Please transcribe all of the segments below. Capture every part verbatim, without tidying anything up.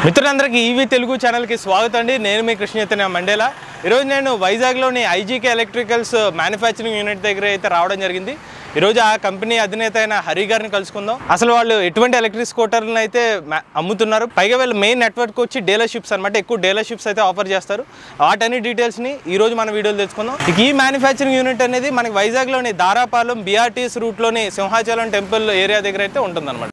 మిత్రులందరికీ EV Telugu channel కి స్వాగతం అండి. నేను మీ కృష్ణ మండేలా. ఈరోజు నేను వైజాగ్లోని ఐజీకే ఎలక్ట్రికల్స్ మ్యానుఫ్యాక్చరింగ్ యూనిట్ దగ్గర అయితే రావడం జరిగింది. ఈరోజు ఆ కంపెనీ అధినేత అయిన హరి గారిని కలుసుకుందాం. అసలు వాళ్ళు ఎటువంటి ఎలక్ట్రిక్ స్కూటర్లను అయితే అమ్ముతున్నారు, పైగా వీళ్ళు మెయిన్ నెట్వర్క్ వచ్చి డీలర్షిప్స్ అనమాట, ఎక్కువ డీలర్షిప్స్ అయితే ఆఫర్ చేస్తారు. వాటన్ని డీటెయిల్స్ని ఈ రోజు మన వీడియోలో తెలుసుకుందాం. ఇక ఈ మ్యానుఫ్యాక్చరింగ్ యూనిట్ అనేది మనకి వైజాగ్లోని దారాపాలెం బీఆర్టీఎస్ రూట్లోని సింహాచలం టెంపుల్ ఏరియా దగ్గర అయితే ఉంటుందన్నమాట.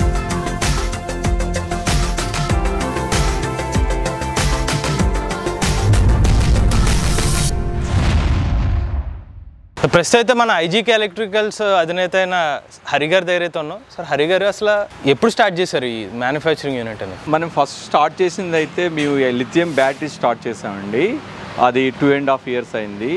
ప్రస్తుతం అయితే మన ఐజీకే ఎలక్ట్రికల్స్ అధినేత అయిన హరి గారి దగ్గర అయితే ఉన్నాం. సార్, హరి గారు అసలు ఎప్పుడు స్టార్ట్ చేశారు ఈ మ్యానుఫ్యాక్చరింగ్ యూనిట్ అని? మనం ఫస్ట్ స్టార్ట్ చేసింది అయితే మేము లిథియం బ్యాటరీ స్టార్ట్ చేసామండి. అది టూ అండ్ హాఫ్ ఇయర్స్ అయింది.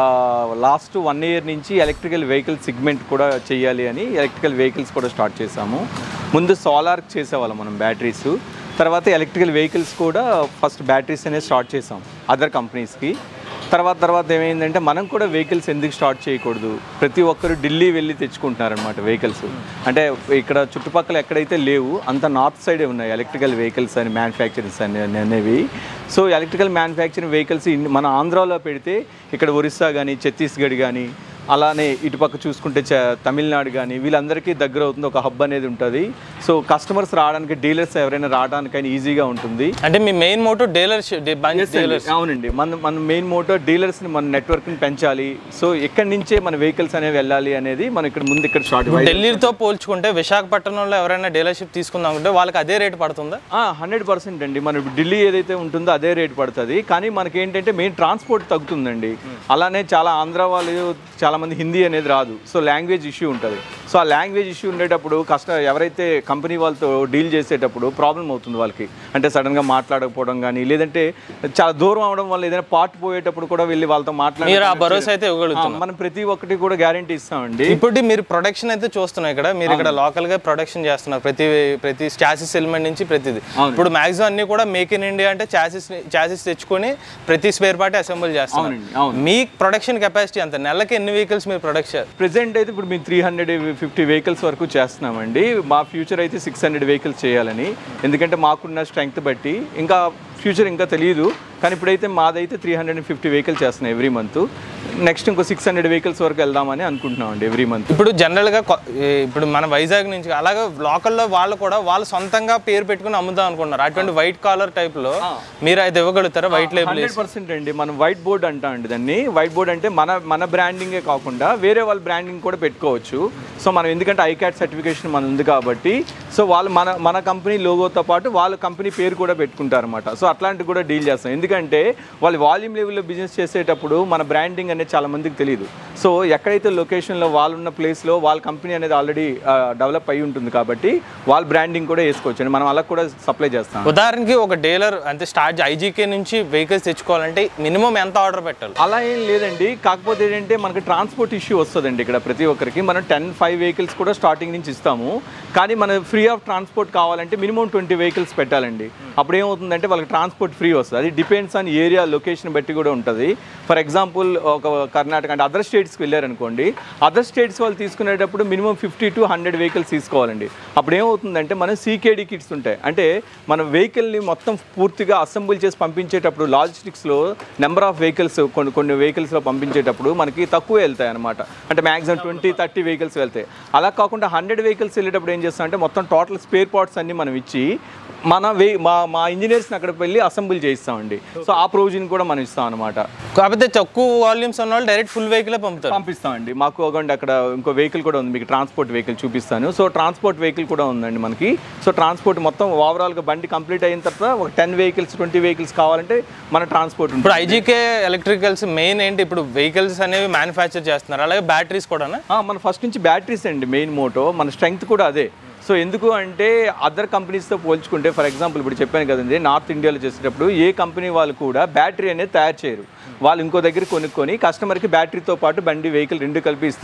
లాస్ట్ వన్ ఇయర్ నుంచి ఎలక్ట్రికల్ వెహికల్ సెగ్మెంట్ కూడా చేయాలి అని ఎలక్ట్రికల్ వెహికల్స్ కూడా స్టార్ట్ చేసాము. ముందు సోలార్ చేసేవాళ్ళం మనం బ్యాటరీస్, తర్వాత ఎలక్ట్రికల్ వెహికల్స్ కూడా ఫస్ట్ బ్యాటరీస్ అనేది స్టార్ట్ చేసాం అదర్ కంపెనీస్కి. తర్వాత తర్వాత ఏమైందంటే మనం కూడా వెహికల్స్ ఎందుకు స్టార్ట్ చేయకూడదు, ప్రతి ఒక్కరు ఢిల్లీ వెళ్ళి తెచ్చుకుంటున్నారనమాట వెహికల్స్. అంటే ఇక్కడ చుట్టుపక్కల ఎక్కడైతే లేవు అంత నార్త్ సైడే ఉన్నాయి ఎలక్ట్రికల్ వెహికల్స్ అని మ్యానుఫ్యాక్చరింగ్స్ అని అనేవి. సో ఎలక్ట్రికల్ మ్యానుఫ్యాక్చరింగ్ వెహికల్స్ మన ఆంధ్రాలో పెడితే ఇక్కడ ఒరిస్సా కానీ ఛత్తీస్గఢ్ కానీ అలానే ఇటుపక్క చూసుకుంటే తమిళనాడు కానీ వీళ్ళందరికీ దగ్గర అవుతుంది, ఒక హబ్ అనేది ఉంటుంది. సో కస్టమర్స్ రావడానికి, డీలర్స్ ఎవరైనా రావడానికైనా ఈజీగా ఉంటుంది. అంటే మీ మెయిన్ మోటో డీలర్షిప్? అవునండి, మన మన మెయిన్ మోటో డీలర్స్ని మన నెట్వర్క్ని పెంచాలి. సో ఎక్కడి నుంచే మన వెహికల్స్ అనేవి వెళ్ళాలి అనేది మనం ఇక్కడ ముందు ఇక్కడ స్టార్ట్. ఢిల్లీతో పోల్చుకుంటే విశాఖపట్నంలో ఎవరైనా డీలర్షిప్ తీసుకుందాం అంటే వాళ్ళకి అదే రేట్ పడుతుందా? హండ్రెడ్ పర్సెంట్ అండి. మన ఢిల్లీ ఏదైతే ఉంటుందో అదే రేట్ పడుతుంది. కానీ మనకి ఏంటంటే మెయిన్ ట్రాన్స్పోర్ట్ తగ్గుతుందండి. అలానే చాలా ఆంధ్ర వాళ్ళు చాలా మంది హిందీ అనేది రాదు, సో లాంగ్వేజ్ ఇష్యూ ఉంటుంది. సో ఆ లాంగ్వేజ్ ఇష్యూ ఉండేటప్పుడు కష్ట ఎవరైతే కంపెనీ వాళ్ళతో డీల్ చేసేటప్పుడు ప్రాబ్లం అవుతుంది వాళ్ళకి. అంటే సడన్గా మాట్లాడకపోవడం కానీ, లేదంటే చాలా దూరం అవడం వల్ల ఏదైనా పార్ట్ పోయేటప్పుడు కూడా వెళ్ళి వాళ్ళతో మాట్లాడి భరోసా అయితే ఇవ్వగలుగుతాం. మనం ప్రతి ఒక్కటి కూడా గ్యారంటీ ఇస్తామండి. ఇప్పుడు మీరు ప్రొడక్షన్ అయితే చూస్తున్నాం ఇక్కడ, మీరు ఇక్కడ లోకల్ గా ప్రొడక్షన్ చేస్తున్నారు ప్రతి ప్రతి చాసిస్ ఎలిమెంట్ నుంచి ప్రతిది. ఇప్పుడు మాక్సిమం అన్ని కూడా మేక్ ఇన్ ఇండియా అంటే చాసిస్ చాసిస్ తెచ్చుకొని ప్రతి స్పేర్ పార్ట్ అసెంబుల్ చేస్తాం. మీ ప్రొడక్షన్ కెపాసిటీ అంత నెలకి ఎన్ని వెహికల్స్ మీరు ప్రొడక్షన్? ప్రెసెంట్ అయితే ఇప్పుడు మేము త్రీ హండ్రెడ్ ఫిఫ్టీ వెహికల్స్ వరకు చేస్తున్నామండి. మా ఫ్యూచర్ అయితే సిక్స్ హండ్రెడ్ వెహికల్స్ చేయాలని, ఎందుకంటే మాకున్న స్ట్రెంగ్త్ బట్టి. ఇంకా ఫ్యూచర్ ఇంకా తెలియదు, కానీ ఇప్పుడైతే మాదైతే three hundred and fifty vehicles చేస్తున్నాయి ఎవ్రీ మంత్. నెక్స్ట్ ఇంకో సిక్స్ హండ్రెడ్ వెహికల్స్ వరకు వెళ్దామని అనుకుంటున్నాం అండి ఎవ్రీ మంత్. ఇప్పుడు జనరల్గా ఇప్పుడు మన వైజాగ్ నుంచి అలాగే లోకల్లో వాళ్ళు కూడా వాళ్ళు సొంతంగా పేరు పెట్టుకుని అమ్ముదాం అనుకుంటున్నారు. అటువంటి వైట్ కాలర్ టైప్లో మీరు అయితే ఇవ్వగలుగుతారా? వైట్ లేబుల్ హండ్రెడ్ పర్సెంట్ అండి. మనం వైట్ బోర్డ్ అంటాం అండి దాన్ని. వైట్ బోర్డ్ అంటే మన మన బ్రాండింగే కాకుండా వేరే వాళ్ళ బ్రాండింగ్ కూడా పెట్టుకోవచ్చు. సో మనం ఎందుకంటే ఐక్యాట్ సర్టిఫికేషన్ మన ఉంది కాబట్టి, సో వాళ్ళు మన మన కంపెనీ లోగోతో పాటు వాళ్ళ కంపెనీ పేరు కూడా పెట్టుకుంటారు అనమాట. సో అట్లాంటివి కూడా డీల్ చేస్తాం, ఎందుకంటే వాళ్ళు వాల్యూమ్ లెవెల్లో బిజినెస్ చేసేటప్పుడు మన బ్రాండింగ్ అనేది చాలా మందికి తెలియదు. సో ఎక్కడైతే లొకేషన్లో వాళ్ళు ఉన్న ప్లేస్లో వాళ్ళ కంపెనీ అనేది ఆల్రెడీ డెవలప్ అయి ఉంటుంది కాబట్టి వాళ్ళ బ్రాండింగ్ కూడా వేసుకోవచ్చు అండి. మనం అలా కూడా సప్లై చేస్తాం. ఉదాహరణకి ఒక డీలర్ అంటే స్టార్ట్ ఐజీకే నుంచి వెహికల్స్ తెచ్చుకోవాలంటే మినిమం ఎంత ఆర్డర్ పెట్టాలి? అలా ఏం లేదండి, కాకపోతే ఏంటంటే మనకి ట్రాన్స్పోర్ట్ ఇష్యూ వస్తుందండి ఇక్కడ ప్రతి ఒక్కరికి. మనం టెన్ ఫైవ్ వెహికల్స్ కూడా స్టార్టింగ్ నుంచి ఇస్తాము, కానీ మన ఫ్రీ ఆఫ్ ట్రాన్స్పోర్ట్ కావాలంటే మినిమం ట్వంటీ వెహికల్స్ పెట్టాలండి. అప్పుడు ఏమవుతుందంటే వాళ్ళకి ట్రాన్స్పోర్ట్ ఫ్రీ వస్తుంది. అది డిపెండ్స్ ఆన్ ఏరియా, లొకేషన్ బట్టి కూడా ఉంటుంది. ఫర్ ఎగ్జాంపుల్ ఒక కర్ణాటక అంటే అదర్ స్టేట్స్కి వెళ్ళారనుకోండి, అదర్ స్టేట్స్ వాళ్ళు తీసుకునేటప్పుడు minimum fifty to hundred vehicles తీసుకోవాలండి. అప్పుడు ఏమవుతుందంటే మన సీకేడీ కిట్స్ ఉంటాయి, అంటే మన వెహికల్ని మొత్తం పూర్తిగా అసెంబుల్ చేసి పంపించేటప్పుడు లాజిస్టిక్స్లో నెంబర్ ఆఫ్ వెహికల్స్ కొన్ని కొన్ని వెహికల్స్లో పంపించేటప్పుడు మనకి తక్కువ వెళ్తాయి అనమాట. అంటే మ్యాక్సిమం ట్వంటీ థర్టీ వెహికల్స్ వెళ్తాయి. అలా కాకుండా హండ్రెడ్ వెహికల్స్ వెళ్ళేటప్పుడు ఏం చేస్తామంటే మొత్తం టోటల్ స్పేర్ పార్ట్స్ అన్ని మనం ఇచ్చి మన వే మా మా ఇంజనీర్స్ని అక్కడికి వెళ్ళి అసెంబుల్ చేయిస్తామండి. సో ఆ ప్రొవిజన్ కూడా మనం ఇస్తాం అనమాట. కాకపోతే తక్కువ వాల్యూమ్స్ ఉన్న వాళ్ళు డైరెక్ట్ ఫుల్ వెహికల్ పంపుతారు పంపిస్తామండి. మాకు ఒకటి అక్కడ ఇంకో వెహికల్ కూడా ఉంది, మీకు ట్రాన్స్పోర్ట్ వెహికల్ చూపిస్తాను. సో ట్రాన్స్పోర్ట్ వెహికల్ కూడా ఉందండి మనకి. సో ట్రాన్స్పోర్ట్ మొత్తం ఓవరాల్గా బండి కంప్లీట్ అయిన తర్వాత ఒక టెన్ వెహికల్స్ ట్వంటీ వెహికల్స్ కావాలంటే మన ట్రాన్స్పోర్ట్ ఉంటుంది. ఇప్పుడు ఐజీకే ఎలక్ట్రికల్స్ మెయిన్ ఏంటి? ఇప్పుడు వెహికల్స్ అనేవి మ్యానుఫ్యాక్చర్ చేస్తున్నారు, అలాగే బ్యాటరీస్ కూడా మన ఫస్ట్ నుంచి బ్యాటరీస్ అండి మెయిన్ మోటో. మన స్ట్రెంగ్త్ కూడా అదే. సో ఎందుకు అంటే అదర్ కంపెనీస్తో పోల్చుకుంటే, ఫర్ ఎగ్జాంపుల్ ఇప్పుడు చెప్పాను కదండి, నార్త్ ఇండియాలో చేసేటప్పుడు ఏ కంపెనీ వాళ్ళు కూడా బ్యాటరీ అనేది తయారు చేయరు. వాళ్ళు ఇంకో దగ్గర కొనుక్కొని కస్టమర్కి బ్యాటరీతో పాటు బండి వెహికల్ రెండు కలిపి ఇస్తారు.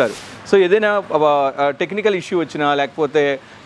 సో ఏదైనా టెక్నికల్ ఇష్యూ వచ్చినా లేకపోతే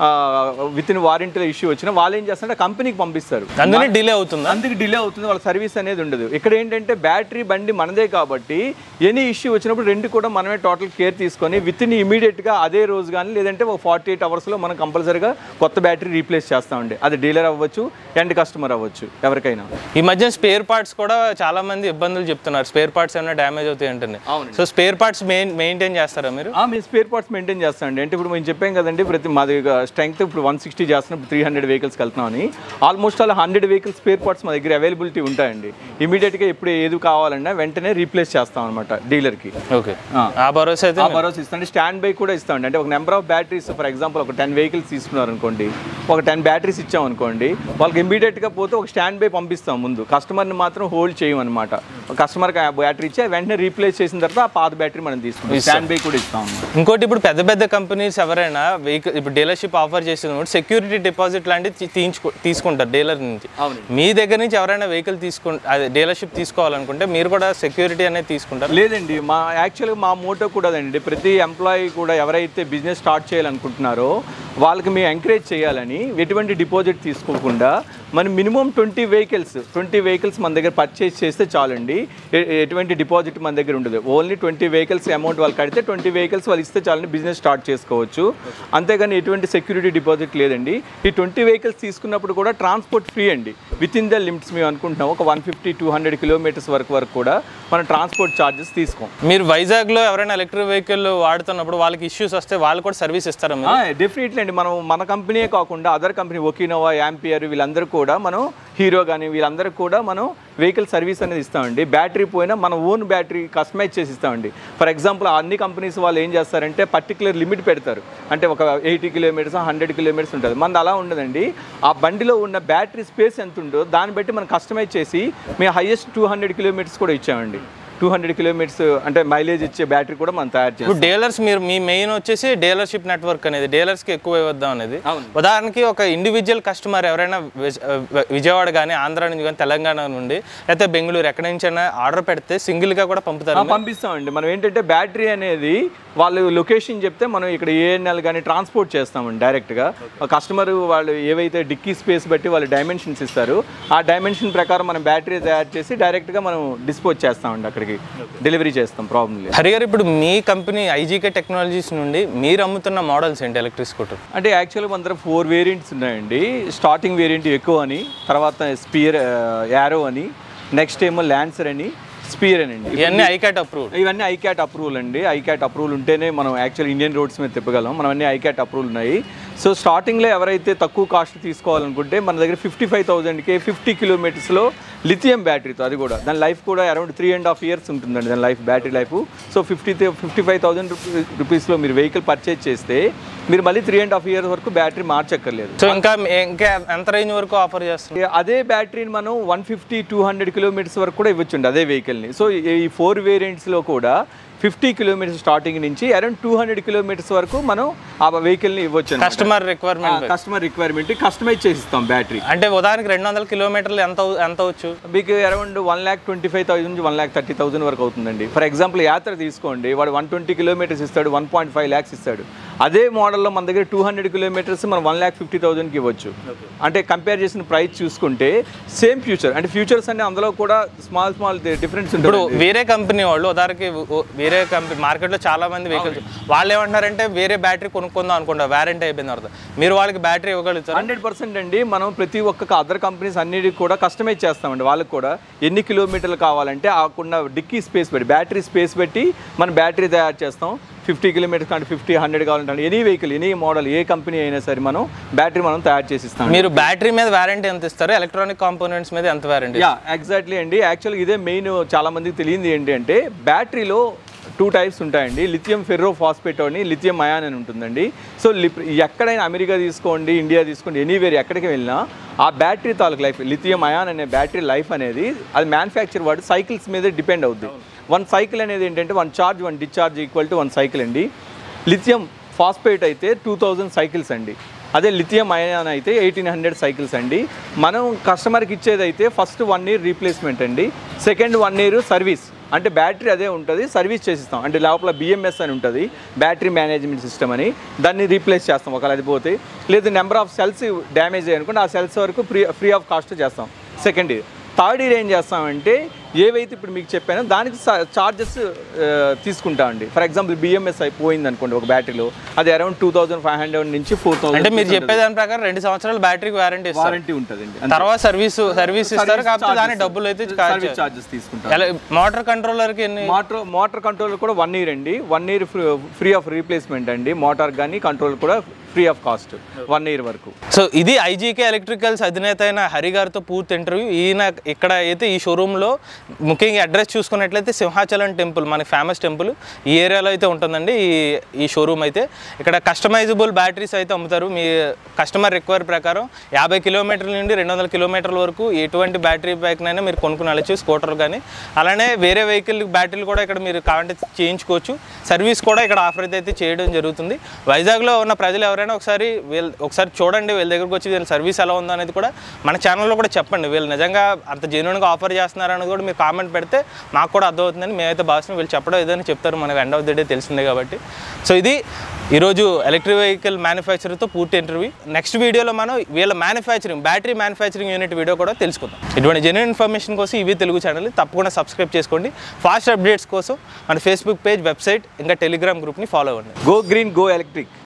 విత్ ఇన్ వారంటీలో ఇష్యూ వచ్చినా వాళ్ళు ఏం చేస్తారంటే కంపెనీకి పంపిస్తారు, అందుకే డిలే అవుతుంది అందుకు డిలే అవుతుంది, వాళ్ళ సర్వీస్ అనేది ఉండదు. ఇక్కడ ఏంటంటే బ్యాటరీ బండి మనదే కాబట్టి ఎనీ ఇష్యూ వచ్చినప్పుడు రెండు కూడా మనమే టోటల్ కేర్ తీసుకొని విత్ ఇన్ ఇమీడియట్గా అదే రోజు కానీ లేదంటే ఒక ఫార్టీ ఎయిట్ అవర్స్లో మనం కంపల్సరీగా కొత్త బ్యాటరీ రీప్లేస్ చేస్తామండి. అది డీలర్ అవ్వచ్చు, ఎండ్ కస్టమర్ అవ్వచ్చు, ఎవరికైనా. ఈ మధ్య స్పేర్ పార్ట్స్ కూడా చాలా మంది ఇబ్బందులు చెప్తున్నారు, స్పేర్ పార్ట్స్ ఏమైనా డ్యామేజ్ అవుతాయి అంటే. So spare parts main maintain చేస్తారా మీరు? మీరు స్పేర్ పార్ట్స్ మెయింటైన్ చేస్తామండి. అంటే ఇప్పుడు మేము చెప్పాం కదండి, ప్రతి మాది స్ట్రెంగ్త్ ఇప్పుడు వన్ సిక్స్టీ చేస్తున్నప్పుడు త్రీ హండ్రెడ్ వెహికల్స్కి వెళ్తున్నామని, ఆల్మోస్ట్ అలా హండ్రెడ్ వెహికల్స్ స్పేర్ పార్ట్స్ మా దగ్గర అవైలబిలిటీ ఉంటాయండి. ఇమీడియట్గా ఇప్పుడు ఏది కావాలన్నా వెంటనే రీప్లేస్ చేస్తాం అనమాట డీలర్కి. ఓకే, ఆ భరోసా అయితే ఆ భరోసా ఇస్తాం. స్టాండ్ బై కూడా ఇస్తామండి. అంటే ఒక number of batteries, for example ఒక టెన్ వెహికల్స్ తీసుకున్నారు అనుకోండి, ఒక టెన్ బ్యాటరీస్ ఇచ్చాం అనుకోండి, వాళ్ళకి ఇమీడియట్గా పోతే ఒక స్టాండ్ బై పంపిస్తాం. ముందు కస్టమర్ని మాత్రం హోల్డ్ చేయమన్నమాట. కస్టమర్కి బ్యాటరీ ఇచ్చి వెంటనే రీప్లేస్ చేసిన తర్వాత ఆ పాత బ్యాటరీ మనం తీసుకుంటాం, స్టాండ్ బై కూడా ఇస్తాం. ఇంకోటి, ఇప్పుడు పెద్ద పెద్ద కంపెనీస్ ఎవరైనా వెహికల్ ఇప్పుడు డీలర్షిప్ ఆఫర్ చేసేటప్పుడు సెక్యూరిటీ డిపాజిట్ లాంటివి తీసుకుంటారు డీలర్ నుంచి. మీ దగ్గర నుంచి ఎవరైనా వెహికల్ తీసుకు అదే డీలర్షిప్ తీసుకోవాలనుకుంటే మీరు కూడా సెక్యూరిటీ అనేది తీసుకుంటారు? లేదండి, మా యాక్చువల్గా మా మోటో కూడా అండి, ప్రతి ఎంప్లాయీ కూడా ఎవరైతే బిజినెస్ స్టార్ట్ చేయాలనుకుంటున్నారో వాళ్ళకి మేము ఎంకరేజ్ చేయాలని ఎటువంటి డిపాజిట్ తీసుకోకుండా మనం minimum twenty vehicles twenty vehicles మన దగ్గర పర్చేస్ చేస్తే చాలండి. ఎటువంటి డిపాజిట్ మన దగ్గర ఉండదు. ఓన్లీ ట్వంటీ వెహికల్స్ అమౌంట్ వాళ్ళు కడితే ట్వంటీ వెహికల్స్ వాళ్ళు ఇస్తే చాలని బిజినెస్ స్టార్ట్ చేసుకోవచ్చు. అంతేగాని ఎటువంటి సెక్యూరిటీ డిపాజిట్ లేదండి. ఈ ట్వంటీ వెహికల్స్ తీసుకున్నప్పుడు కూడా ట్రాన్స్పోర్ట్ ఫ్రీ అండి, విత్ ఇన్ ద లిమిట్స్. మేము అనుకుంటున్నాం ఒక one fifty two hundred kilometres వరకు వరకు కూడా మనం ట్రాన్స్పోర్ట్ ఛార్జెస్ తీసుకోం. మీరు వైజాగ్లో ఎవరైనా ఎలక్ట్రిక్ వెహికల్ వాడుతున్నప్పుడు వాళ్ళకి ఇష్యూస్ వస్తే వాళ్ళు కూడా సర్వీస్ ఇస్తారా? డెఫినెట్లీ అండి. మనం మన కంపెనీయే కాకుండా అదర్ కంపెనీ ఒకినోవా, యాంపియర్ వీళ్ళందరూ కూడా మనం, హీరో కానీ వీళ్ళందరూ కూడా మనం వెహికల్ సర్వీస్ అనేది ఇస్తామండి. బ్యాటరీ పోయినా మన ఓన్ బ్యాటరీ కస్టమైజ్ చేసి ఇస్తామండి. ఫర్ ఎగ్జాంపుల్ అన్ని కంపెనీస్ వాళ్ళు ఏం చేస్తారంటే పర్టికులర్ లిమిట్ పెడతారు, అంటే ఒక ఎయిటీ కిలోమీటర్స్ హండ్రెడ్ కిలోమీటర్స్ ఉంటుంది. మనది అలా ఉండదండి. ఆ బండిలో ఉన్న బ్యాటరీ స్పేస్ ఎంత ఉందో దాన్ని బట్టి మనం కస్టమైజ్ చేసి మేము హైయెస్ట్ టూ హండ్రెడ్ కిలోమీటర్స్ కూడా ఇచ్చామండి. టూ హండ్రెడ్ కిలోమీటర్స్ అంటే మైలేజ్ ఇచ్చే బ్యాటరీ కూడా మనం తయారు చేస్తాం. ఇప్పుడు డీలర్స్ మీరు మీ మెయిన్ వచ్చేసి డీలర్షిప్ నెట్వర్క్ అనేది డీలర్స్కి ఎక్కువ ఇవ్వద్దాం అనేది. ఉదాహరణకి ఒక ఇండివిజువల్ కస్టమర్ ఎవరైనా విజయవాడ కానీ ఆంధ్ర నుంచి కానీ తెలంగాణ నుండి అయితే బెంగళూరు ఎక్కడి నుంచైనా ఆర్డర్ పెడితే సింగిల్గా కూడా పంపుతారు? పంపిస్తామండి. మనం ఏంటంటే బ్యాటరీ అనేది వాళ్ళు లొకేషన్ చెప్తే మనం ఇక్కడ ఏఎన్ఎల్ కానీ ట్రాన్స్పోర్ట్ చేస్తామండి డైరెక్ట్గా. కస్టమర్ వాళ్ళు ఏవైతే డిక్కీ స్పేస్ బట్టి వాళ్ళు డైమెన్షన్స్ ఇస్తారు, ఆ డైమెన్షన్ ప్రకారం మనం బ్యాటరీ తయారు చేసి డైరెక్ట్గా మనం డిస్పోజ్ చేస్తామండి, అక్కడికి డెలివరీ చేస్తాం. ప్రాబ్లం లేదు. హరి గారు, ఇప్పుడు మీ కంపెనీ ఐజీకే టెక్నాలజీస్ నుండి మీరు అమ్ముతున్న మోడల్స్ ఏంటి ఎలక్ట్రిక్ స్కూటర్? అంటే యాక్చువల్గా మన దగ్గర ఫోర్ వేరియంట్స్ ఉన్నాయండి. స్టార్టింగ్ వేరియంట్ ఎక్కువ అని, తర్వాత స్పియర్ యారో అని, నెక్స్ట్ ఏమో ల్యాన్సర్ అని, స్పియర్ అని అండి. ఇవన్నీ ఐక్యాట్ అప్రూవల్ ఇవన్నీ ఐక్యాట్ అప్రూవల్ అండి. ఐక్యాట్ అప్రూవల్ ఉంటేనే మనం యాక్చువల్ ఇండియన్ రోడ్స్ మీద తిప్పగలం. మనం అన్ని ఐక్యాట్ అప్రూవల్ ఉన్నాయి. సో స్టార్టింగ్లో ఎవరైతే తక్కువ కాస్ట్ తీసుకోవాలనుకుంటే మన దగ్గర ఫిఫ్టీ ఫైవ్ థౌసండ్కి ఫిఫ్టీ కిలోమీటర్స్లో లిథియం బ్యాటరీతో, అది కూడా దాని లైఫ్ కూడా around three and half years ఉంటుందండి దాని life, battery life. So fifty fifty five thousand రూపీస్లో మీరు వెహికల్ పర్చేజ్ చేస్తే మీరు మళ్ళీ త్రీ అండ్ హాఫ్ ఇయర్స్ వరకు బ్యాటరీ మార్చక్కర్లేదు. సో ఇంకా ఇంకా ఎంత రేంజ్ వరకు ఆఫర్ చేస్తుంది? అదే బ్యాటరీని మనం one fifty two hundred kilometres వరకు కూడా ఇవ్వచ్చండి అదే వెహికల్ని. సో ఈ ఫోర్ వేరియంట్స్లో కూడా ఫిఫ్టీ కిలోమీటర్స్ స్టార్టింగ్ నుంచి అరౌండ్ టూ హండ్రెడ్ కిలోమీటర్స్ వరకు మనం ఆ వెహికల్ని ఇవ్వచ్చు. Customer requirement customer requirement customize చేసి ఇస్తాం బ్యాటరీ. అంటే ఉదాహరణకి రెండు వందల కిలోమీటర్లు ఎంత ఎంత అవచ్చు? మీకు around one lakh twenty five thousand నుంచి వన్ ల్యాక్ థర్టీ థౌసండ్ వరకు అవుతుందండి. ఫర్ ఎగ్జాంపుల్ యాత్ర తీసుకోండి, వాడు వన్ ట్వంటీ కిలోమీటర్స్ ఇస్తాడు, వన్ పాయింట్ ఫైవ్ ల్యాక్స్ ఇస్తాడు. అదే మోడల్లో మన దగ్గర టూ హండ్రెడ్ కిలోమీటర్స్ మనం వన్ ల్యాక్ ఫిఫ్టీ థౌసండ్కి ఇవ్వచ్చు. అంటే కంపేర్ చేసిన ప్రైస్ చూసుకుంటే సేమ్ ఫ్యూచర్, అంటే ఫ్యూచర్స్ అంటే అందులో కూడా స్మాల్ స్మాల్ డిఫరెన్స్ ఉంటుంది. ఇప్పుడు వేరే కంపెనీ వాళ్ళు ఉదాహరణకి వేరే కంపెనీ మార్కెట్లో చాలా మంది వెహికల్స్ వాళ్ళు ఏమంటారంటే వేరే బ్యాటరీ కొనుక్కుందాం అనుకుంటారు, వారంటీ అయిపోయిన తర్వాత మీరు వాళ్ళకి బ్యాటరీ ఇవ్వగలుగుతారు? హండ్రెడ్ పర్సెంట్ అండి. మనం ప్రతి ఒక్క అదర్ కంపెనీస్ అన్నిటికి కూడా కస్టమైజ్ చేస్తామండి. వాళ్ళకి కూడా ఎన్ని కిలోమీటర్లు కావాలంటే ఆకున్న డిక్కీ స్పేస్ పెట్టి బ్యాటరీ స్పేస్ పెట్టి మనం బ్యాటరీ తయారు చేస్తాం. ఫిఫ్టీ కిలోమీటర్స్ అంటే ఫిఫ్టీ హండ్రెడ్ కావాలంటే ఎనీ వెహికల్ ఎనీ మోడల్ ఏ కంపెనీ అయినా సరే మనం బ్యాటరీ మనం తయారు చేసి ఇస్తాం. మీరు బ్యాటరీ మీద వారంటీ ఎంత ఇస్తారు? ఎలక్ట్రానిక్ కాంపోనెంట్స్ మీద ఎంత వారంటీ? యా ఎగ్జాక్ట్లీ అండి. యాక్చువల్గా ఇదే మెయిన్ చాలా మందికి తెలియంది ఏంటి అంటే బ్యాటరీలో టూ టైప్స్ ఉంటాయండి. లిథియం ఫెర్రో ఫాస్ఫేట్ అని, లిథియం అయాన్ అని ఉంటుందండి. సో ఎక్కడైనా అమెరికా తీసుకోండి, ఇండియా తీసుకోండి, ఎనీవేర్ ఎక్కడికి వెళ్ళినా ఆ బ్యాటరీ తాలూకు లైఫ్, లిథియం అయాన్ అనే బ్యాటరీ లైఫ్ అనేది అది మ్యానుఫ్యాక్చర్ వాడు సైకిల్స్ మీద డిపెండ్ అవుద్ది. వన్ సైకిల్ అనేది ఏంటంటే one charge one discharge equal to one cycle అండి. లిథియం ఫాస్ఫేట్ అయితే టూ థౌజండ్ సైకిల్స్ అండి. అదే లిథియం అయాన్ అయితే ఎయిటీన్ హండ్రెడ్ సైకిల్స్ అండి. మనం కస్టమర్కి ఇచ్చేది అయితే ఫస్ట్ వన్ ఇయర్ రీప్లేస్మెంట్ అండి, సెకండ్ వన్ ఇయర్ సర్వీస్. అంటే బ్యాటరీ అదే ఉంటుంది, సర్వీస్ చేసిస్తాం. అంటే లోపల బిఎంఎస్ అని ఉంటుంది, బ్యాటరీ మేనేజ్మెంట్ సిస్టమ్ అని, దాన్ని రీప్లేస్ చేస్తాం ఒకవేళ అది పోతే. లేదు నెంబర్ ఆఫ్ సెల్స్ డ్యామేజ్ అయ్యనుకోండి, ఆ సెల్స్ వరకు ఫ్రీ ఫ్రీ ఆఫ్ కాస్ట్ చేస్తాం. Second year. థర్డ్ ఇయర్ ఏం చేస్తామంటే ఏవైతే ఇప్పుడు మీకు చెప్పానో దానికి చార్జెస్ తీసుకుంటామండి. ఫర్ ఎగ్జాంపుల్ బిఎంఎస్ అయిపోయింది అనుకోండి ఒక బ్యాటరీలో, అది around two thousand five hundred నుంచి ఫోర్ థౌసండ్. అంటే మీరు చెప్పే దాని ప్రకారం రెండు సంవత్సరాలు బ్యాటరీకి వారంటీ వారంటీ ఉంటుందండి. తర్వాత సర్వీస్ సర్వీస్ ఇస్తారు, కాబట్టి దాని డబ్బులు అయితే చార్జెస్ తీసుకుంటారు. మోటార్ కంట్రోలర్కి మోటార్ మోటార్ కంట్రోలర్ కూడా వన్ ఇయర్ అండి, one year free of replacement అండి. మోటార్ కానీ కంట్రోల్ కూడా free of cost one year వరకు. సో ఇది ఐజీకే ఎలక్ట్రికల్స్ అధినేత అయిన హరి గారితో పూర్తి ఇంటర్వ్యూ. ఈయన ఇక్కడ అయితే ఈ షోరూంలో ముఖ్యంగా అడ్రస్ చూసుకున్నట్లయితే సింహాచలం టెంపుల్, మనకి ఫేమస్ టెంపుల్ ఈ ఏరియాలో అయితే ఉంటుందండి ఈ ఈ షోరూమ్ అయితే. ఇక్కడ కస్టమైజబుల్ బ్యాటరీస్ అయితే అమ్ముతారు. మీ కస్టమర్ రిక్వైర్ ప్రకారం యాభై కిలోమీటర్ల నుండి రెండు వందల కిలోమీటర్ల వరకు ఎటువంటి బ్యాటరీ బ్యాక్నైనా మీరు కొనుక్కుని వెళ్ళచ్చు, స్కూటర్ కానీ. అలానే వేరే వెహికల్ బ్యాటరీలు కూడా ఇక్కడ మీరు కావాలంటే చేయించుకోవచ్చు. సర్వీస్ కూడా ఇక్కడ ఆఫర్ అయితే చేయడం జరుగుతుంది. వైజాగ్లో ఉన్న ప్రజలు ఎవరైనా ఒకసారి వీళ్ళు ఒకసారి చూడండి, వీళ్ళ దగ్గరకు వచ్చి వీళ్ళ సర్వీస్ ఎలా ఉందో అనేది కూడా మన ఛానల్లో కూడా చెప్పండి. వీళ్ళు నిజంగా అంత జెన్యూన్గా ఆఫర్ చేస్తున్నారు అనేది కూడా మీరు కామెంట్ పెడితే మాకు కూడా అర్థమవుతుందని మేమైతే భావిస్తున్నాం. వీళ్ళు చెప్పడం ఏదైనా చెప్తారు, మనకు ఎండ్ ఆఫ్ ది డే తెలిసిందే కాబట్టి. సో ఇది ఈరోజు ఎలక్ట్రిక్ వెహికల్ మ్యానుఫ్యాక్చర్తో పూర్తి ఇంటర్వ్యూ. నెక్స్ట్ వీడియోలో మనం వీళ్ళ manufacturing battery manufacturing unit video కూడా తెలుసుకుందాం. ఇటువంటి జెన్యూన్ ఇన్ఫర్మేషన్ కోసం ఇవి తెలుగు ఛానల్ తప్పకుండా సబ్స్క్రైబ్ చేసుకోండి. ఫాస్ట్ అప్డేట్స్ కోసం మన ఫేస్బుక్ పేజ్, వెబ్సైట్, ఇంకా టెలిగ్రామ్ గ్రూప్ని ఫాలో అవ్వండి. Go green, go electric.